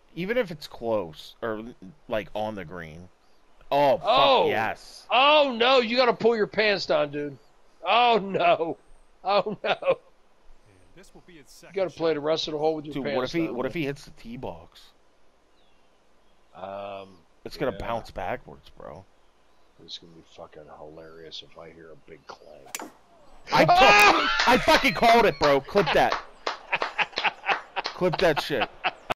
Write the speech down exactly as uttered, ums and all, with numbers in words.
Even if it's close or like on the green. Oh, fuck Oh. yes. Oh, no. You got to pull your pants down, dude. Oh, no. Oh, no. And this will be its second You got to play shot. the rest of the hole with your Dude, pants what if he down. what if he hits the tee box? Um, It's gonna yeah. bounce backwards, bro. It's going to be fucking hilarious if I hear a big clank. I, I fucking called it, bro. Clip that. Clip that shit.